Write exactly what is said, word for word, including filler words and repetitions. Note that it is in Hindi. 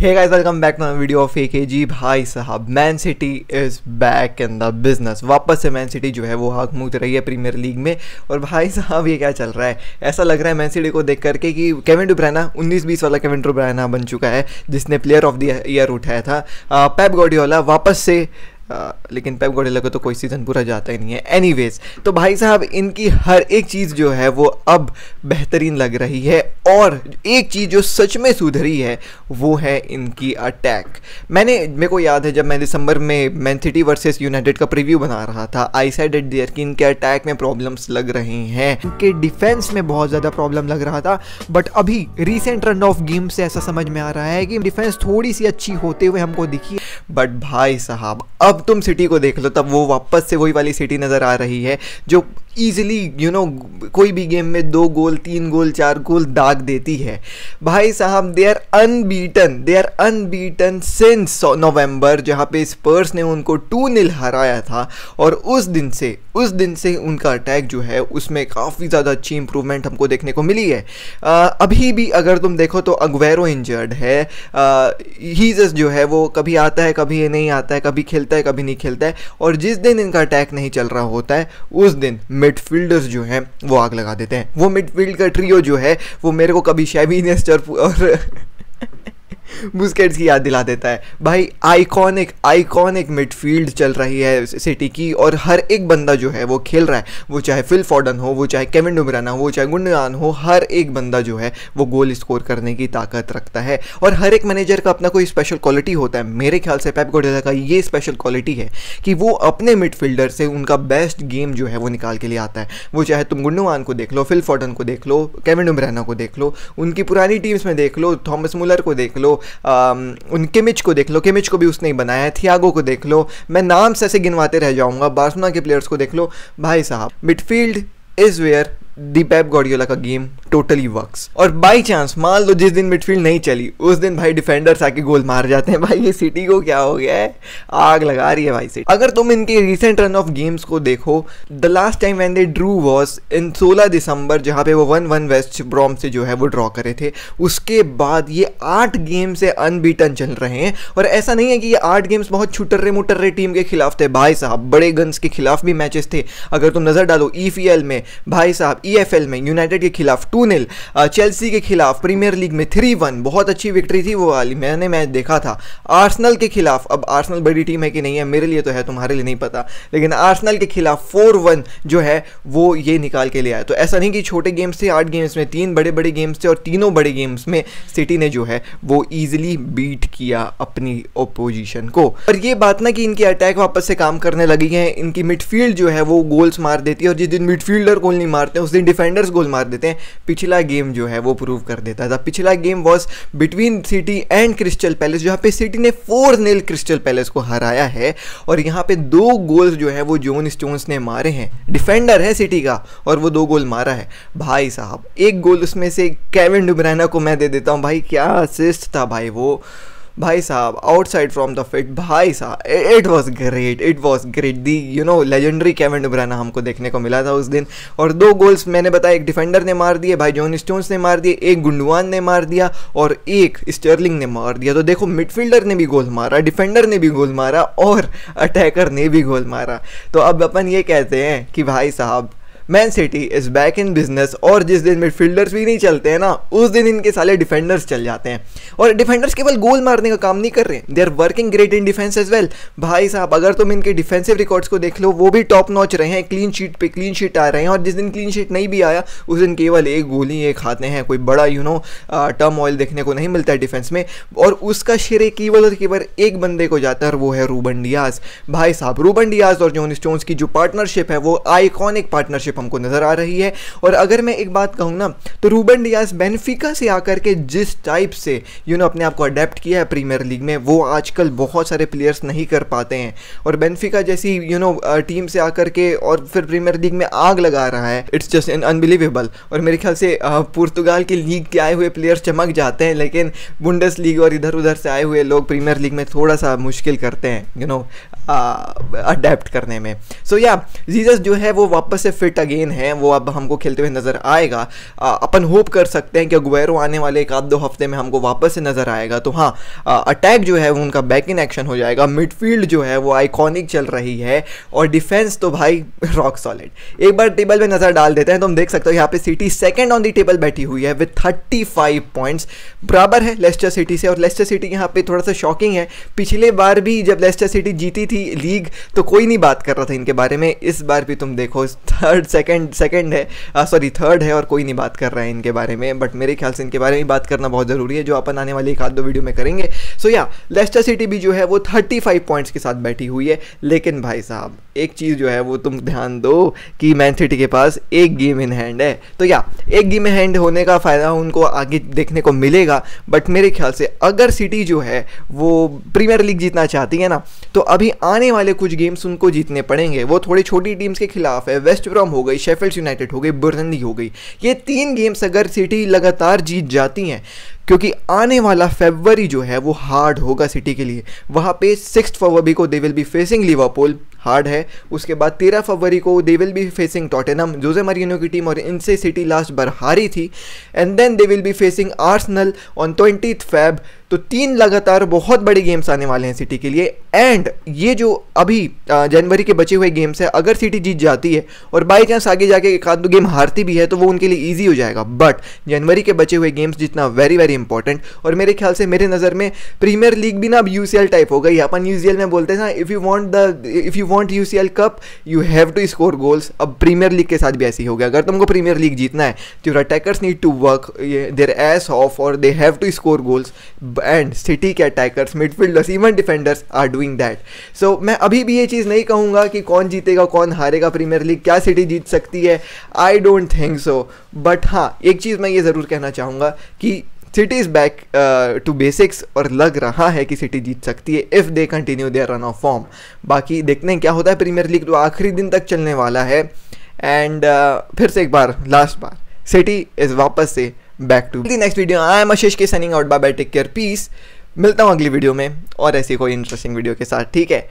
Hey guys, welcome back to video of AKG. भाई साहब, Man City is back in the business. वापस से मैन सिटी जो है वो हाथ मूत रही है प्रीमियर लीग में। और भाई साहब, ये क्या चल रहा है? ऐसा लग रहा है मैन सिटी को देख करके कि केविन डी ब्रुयना उन्नीस बीस वाला केविन डी ब्रुयना बन चुका है, जिसने प्लेयर ऑफ द ईयर उठाया था। पेप गार्डियोला वापस से आ, लेकिन पेप गार्डियोला को तो कोई सीज़न पूरा जाता ही नहीं है। एनीवेज, तो भाई साहब, इनकी हर एक चीज़ जो है वो अब बेहतरीन लग रही है। और एक चीज़ जो सच में सुधरी है वो है इनकी अटैक। मैंने मेरे को याद है जब मैं दिसंबर में मैन सिटी वर्सेस यूनाइटेड का प्रीव्यू बना रहा था, आई सेड इट देयर कि इनके अटैक में प्रॉब्लम्स लग रही हैं, इनके डिफेंस में बहुत ज़्यादा प्रॉब्लम लग रहा था। बट अभी रिसेंट रन ऑफ गेम से ऐसा समझ में आ रहा है कि डिफेंस थोड़ी सी अच्छी होते हुए हमको दिखी। बट भाई साहब, अब तुम सिटी को देख लो, तब वो वापस से वही वाली सिटी नज़र आ रही है जो ईजिली यू नो कोई भी गेम में दो गोल, तीन गोल, चार गोल दाग देती है। भाई साहब, they are unbeaten they are unbeaten since November, जहाँ पे स्पर्स ने उनको टू नील हराया था। और उस दिन से उस दिन से उनका अटैक जो है उसमें काफ़ी ज़्यादा अच्छी इंप्रूवमेंट हमको देखने को मिली है। आ, अभी भी अगर तुम देखो तो अग्वेरो इंजर्ड है। हीजस जो है वो कभी आता है, कभी नहीं आता है, कभी खेलता है, कभी नहीं खेलता है। और जिस दिन इनका अटैक नहीं चल रहा होता है उस दिन मिडफील्डर्स जो हैं वो आग लगा देते हैं। वो मिडफील्ड का ट्रियो जो है वो मेरे को कभी शैवी इनिएस्टा और बुस्केट्स की याद दिला देता है। भाई, आइकॉनिक आइकॉनिक मिडफील्ड चल रही है सिटी की। और हर एक बंदा जो है वो खेल रहा है, वो चाहे फिल फॉर्डन हो, वो चाहे केविन डी ब्रुयना हो, चाहे गुंडोगान हो, हर एक बंदा जो है वो गोल स्कोर करने की ताकत रखता है। और हर एक मैनेजर का अपना कोई स्पेशल क्वालिटी होता है। मेरे ख्याल से पेप गार्डियोला का ये स्पेशल क्वालिटी है कि वो अपने मिडफील्डर से उनका बेस्ट गेम जो है वो निकाल के लिए आता है। वो चाहे तुम गुंडोगान को देख लो, फिल फॉर्डन को देख लो, केविन डी ब्रुयना को देख लो, उनकी पुरानी टीम्स में देख लो, थॉमस मुलर को देख लो, उन किमिच को देख लो, किमिच को भी उसने ही बनाया है, थियागो को देख लो, मैं नाम से ऐसे गिनवाते रह जाऊंगा, बार्सिलोना के प्लेयर्स को देख लो। भाई साहब, midfield is where the Pep Guardiola का गेम टोटली वर्क्स। और बाई चांस मान लो जिस दिन मिडफील्ड नहीं चली उस दिन भाई डिफेंडर्स आके गोल मार जाते हैं। भाई, ये सिटी को क्या हो गया है, आग लगा रही है भाई सिटी। अगर तुम इनके रिसेंट रन ऑफ गेम्स को देखो, the last time when they drew was in सोलह दिसंबर, जहां पे वो वन वन वेस्ट ब्रॉम से जो है वो ड्रॉ करे थे। उसके बाद ये आठ गेम से अनबीटन चल रहे हैं। और ऐसा नहीं है कि ये आठ गेम्स बहुत छुटर्रे मुटर्रे टीम के खिलाफ थे। भाई साहब, बड़े गन्स के खिलाफ भी मैचेस थे। अगर तुम नजर डालो ईपीएल में, भाई साहब, ईएफएल में यूनाइटेड के खिलाफ टू नील, चेल्सी के खिलाफ प्रीमियर लीग में थ्री वन, बहुत अच्छी विक्ट्री थी वो वाली, मैंने मैच देखा था। आर्सेनल के खिलाफ, अब आर्सेनल बड़ी टीम है कि नहीं है मेरे लिए तो है, तुम्हारे लिए नहीं पता, लेकिन आर्सेनल के खिलाफ फोर वन जो है वो ये निकाल के ले आया। तो ऐसा नहीं कि छोटे गेम्स थे, आठ गेम्स में तीन बड़े बड़े गेम्स थे और तीनों बड़े गेम्स में सिटी ने जो है वो ईजिली बीट किया अपनी ओपोजिशन को। और ये बात ना कि इनकी अटैक वापस से काम करने लगी है, इनकी मिडफील्ड जो है वो गोल्स मार देती है। और जिस दिन मिडफील्डर गोल नहीं मारते उस दिन डिफेंडर्स गोल मार देते हैं। पिछला गेम जो है वो प्रूव कर देता था। पिछला game was between City and Crystal Palace, जहां पे सिटी ने फोर नील क्रिस्टल पैलेस को हराया है। और यहां पे दो गोल्स जो है वो जॉन स्टोन्स ने मारे हैं। डिफेंडर है सिटी का और वो दो गोल मारा है। भाई साहब, एक गोल उसमें से केविन डी ब्रुयना को मैं दे देता हूं। भाई, क्या असिस्ट था भाई वो। भाई साहब, आउटसाइड फ्रॉम द फिट, भाई साहब, it was great it was great the you know legendary Kevin De Bruyne हमको देखने को मिला था उस दिन। और दो गोल्स मैंने बताया, एक डिफेंडर ने मार दिए, भाई जॉन स्टोन्स ने मार दिए, एक गुंडोगान ने मार दिया और एक स्टर्लिंग ने मार दिया। तो देखो, मिडफील्डर ने भी गोल मारा, डिफेंडर ने भी गोल मारा और अटैकर ने भी गोल मारा। तो अब अपन ये कहते हैं कि भाई साहब, Man City is back in business. और जिस दिन मिडफील्डर्स भी नहीं चलते हैं ना उस दिन इनके साले डिफेंडर्स चल जाते हैं। और डिफेंडर्स केवल गोल मारने का काम नहीं कर रहे, they are working great in defence as well. भाई साहब, अगर तुम इनके डिफेंसिव रिकॉर्ड्स को देख लो वो भी टॉप नॉच रहे हैं, क्लीन शीट पे क्लीन शीट आ रहे हैं। और जिस दिन क्लीन शीट नहीं भी आया उस दिन केवल एक गोल ही ये खाते हैं। कोई बड़ा यू नो टर्म ऑयल देखने को नहीं मिलता है डिफेंस में। और उसका श्रेय केवल और केवल एक बंदे को जाता है और वो है रूबन डियाज। भाई साहब, रूबन डियाज और जॉन स्टोन्स की जो पार्टनरशिप है वो आइकॉनिक पार्टनरशिप हमको नजर आ रही है। और अगर मैं एक बात कहूँ ना तो रूबन डियाज बेनिफिका से आकर के जिस टाइप से यू नो अपने आप को अडेप्ट किया है प्रीमियर लीग में, वो आजकल बहुत सारे प्लेयर्स नहीं कर पाते हैं। और बेनिफिका जैसी यू नो टीम से आकर के और फिर प्रीमियर लीग में आग लगा रहा है, इट्स जस्ट अनबिलीवेबल। और मेरे ख्याल से पुर्तगाल के लीग के आए हुए प्लेयर्स चमक जाते हैं, लेकिन बुंडेस लीग और इधर उधर से आए हुए लोग प्रीमियर लीग में थोड़ा सा मुश्किल करते हैं यू नो अडेप्ट करने में। सो या जीसस जो है वो वापस से फिट अगेन है वो अब हमको खेलते हुए नज़र आएगा। अपन होप कर सकते हैं कि अगुएरो आने वाले एक आध दो हफ्ते में हमको वापस से नज़र आएगा। तो हाँ, अटैक जो है वो उनका बैक इन एक्शन हो जाएगा, मिडफील्ड जो है वो आइकॉनिक चल रही है, और डिफेंस तो भाई रॉक सॉलिड। एक बार टेबल में नज़र डाल देते हैं तो हम देख सकते हो यहाँ पे City second on the table बैठी हुई है विद थर्टी फाइव पॉइंट्स, बराबर है लेस्टर सिटी से। और लेस्टर सिटी यहाँ पे थोड़ा सा शॉकिंग है, पिछले बार भी जब लेस्टर सिटी जीती थी लीग तो कोई नहीं बात कर रहा था इनके बारे में, इस बार भी तुम देखो थर्ड सेकंड सेकंड है सॉरी थर्ड है और कोई नहीं बात कर रहा है इनके बारे में। बट मेरे ख्याल से इनके बारे में बात करना बहुत ज़रूरी है, जो अपन आने वाली एक आध दो वीडियो में करेंगे। सो या लेस्टर सिटी भी जो है वो थर्टी फाइव पॉइंट्स के साथ बैठी हुई है। लेकिन भाई साहब एक चीज़ जो है वो तुम ध्यान दो कि मैन सिटी के पास एक गेम इन हैंड है। तो या एक गेम इन हैंड होने का फ़ायदा उनको आगे देखने को मिलेगा। बट मेरे ख्याल से अगर सिटी जो है वो प्रीमियर लीग जीतना चाहती है ना, तो अभी आने वाले कुछ गेम्स उनको जीतने पड़ेंगे। वो थोड़ी छोटी टीम्स के खिलाफ है, वेस्ट ब्रॉम हो गई, शेफील्ड यूनाइटेड हो गई, बर्नली हो गई। ये तीन गेम्स अगर सिटी लगातार जीत जाती हैं, क्योंकि आने वाला फरवरी जो है वो हार्ड होगा सिटी के लिए। वहाँ पे सिक्स फरवरी को they will be facing Liverpool, hard है। उसके बाद तेरह फरवरी को they will be facing Tottenham, Jose Mourinho की टीम, और इनसे सिटी लास्ट बार हारी थी। And then they will be facing Arsenal on twentieth Feb. तो तीन लगातार बहुत बड़े गेम्स आने वाले हैं सिटी के लिए। एंड ये जो अभी जनवरी के बचे हुए गेम्स है, अगर सिटी जीत जाती है और बाई चांस आगे जाके एक आध दो गेम हारती भी है तो वो उनके लिए ईजी हो जाएगा। बट जनवरी के बचे हुए गेम्स जितना वेरी वेरी इंपॉर्टेंट। और मेरे ख्याल से मेरे नज़र में प्रीमियर लीग भी ना अब यूसीएल टाइप हो गई। अपन यूसीएल में बोलते हैं ना, if you want the if you want UCL cup you have to score goals. अब प्रीमियर लीग के साथ भी ऐसी हो गया। अगर तुमको प्रीमियर लीग जीतना है तो your attackers need to work their ass off और they have to score goals. And City के attackers, midfielders, even defenders are doing that. So मैं अभी भी ये चीज़ नहीं कहूँगा कि कौन जीतेगा कौन हारेगा प्रीमियर लीग, क्या सिटी जीत सकती है, I don't think so. But हाँ, एक चीज़ मैं ये ज़रूर कहना चाहूँगा कि City is back to basics, और लग रहा है कि सिटी जीत सकती है if they continue their run of form. बाकी देखते हैं क्या होता है। प्रीमियर लीग तो आखिरी दिन तक चलने वाला है। एंड uh, फिर से एक बार लास्ट बार सिटी इज़ वापस से back to the next video. I am Ashish K signing out, bye bye, take care, peace. मिलता हूँ अगली वीडियो में और ऐसी कोई इंटरेस्टिंग वीडियो के साथ, ठीक है।